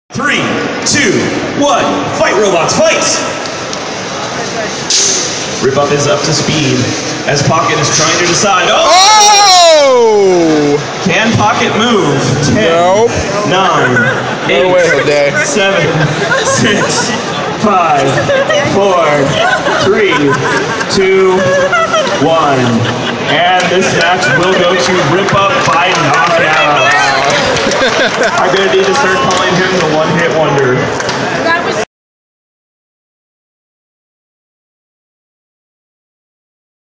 3, 2, 1, fight robots, fight! Rip-Up is up to speed as Pocket is trying to decide. Oh! Can Pocket move? 10, Nope. 9, 8, 7, 6, 5, 4, 3, 2, 1. And this match will go to Rip-Up by knockout. I'm going to need to start calling him the one-hit wonder.